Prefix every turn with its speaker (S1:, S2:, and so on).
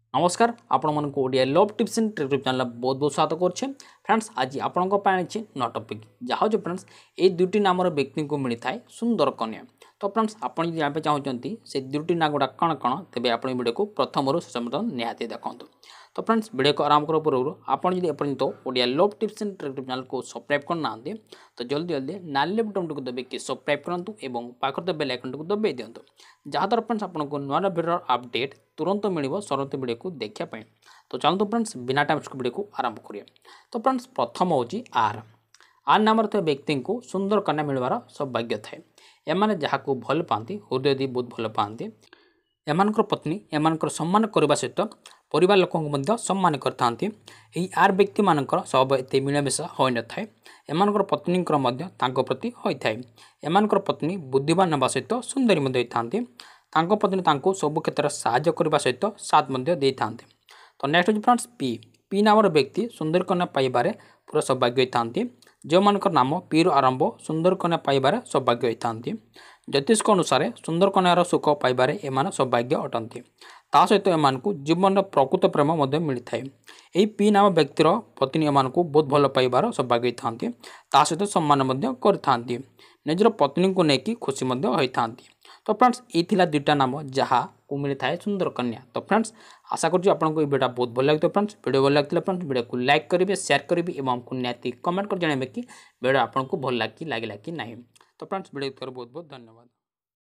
S1: नमस्कार आपण मन को Odia love tips and trick channel बहुत बहुत स्वागत करछे फ्रेंड्स। आज आपण को पाणी न टॉपिक जहाँ जो फ्रेंड्स ए दुटी नामर व्यक्ति को मिलता है सुंदर कन्या। तो फ्रेंड्स आपण जानते चाहते से दुटी ना गुड़ा कण कण तेज आप वीडियो को प्रथम शेष निहाती देखते। तो फ्रेंड्स वीडियो को आरंभ कर पूर्व आपड़ जब एपर्यंत Odia love tips and trick channel को सब्सक्राइब करना तो जल्दी जल्दी नाली बटन को दबे कि सब्सक्राइब करूँ और पाखर बेल आइकन को दबाई दिंतु जहाँद्वारा फ्रेंड्स आपको नुआ वीडियो अपडेट तुरंत मिल सरत वीडियो को देखापी। तो चलते फ्रेंड्स बिना टाइम वीडियो को आरंभ करिए। तो फ्रेंड्स प्रथम हूँ आर आर नाम व्यक्ति को सुंदर कन्या मिलवार सौभाग्य थाए। एमाने जहाँ को भल पाती हृदय दी बहुत भल पाती एमानकर पत्नी एमानकर सम्मान करने सहित परिवार लोक सम्मान करते। आर व्यक्ति मानकर सब एत मिलमिशा हो न था। एमानकर पत्नी प्रति होता है। एमानकर पत्नी बुद्धिमान होगा सहित सुंदरी होती। पत्नी सब क्षेत्र में साहाय्य करने सहित साथ दे था। तो नेक्स्ट हूँ फ्रेंड्स पी पी नाम व्यक्ति सुंदर कन्या पाइबारे पूरा सौभाग्य होता। जो मानकर नाम पी रु आरंभ सुंदर कन्या पाइबारे सौभाग्य होता। ज्योतिष अनुसार सुंदर कन्यार सुख पाइबारे एमान सौभाग्य अटंती। ता सहित एमान को जीवन प्रकृत प्रेम मिलता है। यही पी नाम व्यक्तिर पत्नी एमान को बहुत भल पाइबार सौभाग्य होता। ता सहित सम्मान करते। निजर पत्नी को लेकिन खुशी होता। तो फ्रेंड्स ये दुईटा नाम जहाँ को मिलता है सुंदर कन्या। तो फ्रेंड्स आशा करूँ आपको वीडियो बहुत भल लगे। फ्रेंड्स वीडियो भल लगे फ्रेंड्स वीडियो को लाइक करेंगे शेयर करेंगे और हमको निहाती कमेंट कर जणाइबे कि वीडियो आपको भल लगे कि ना। तो फ्रेंड्स वीडियो बहुत बहुत धन्यवाद।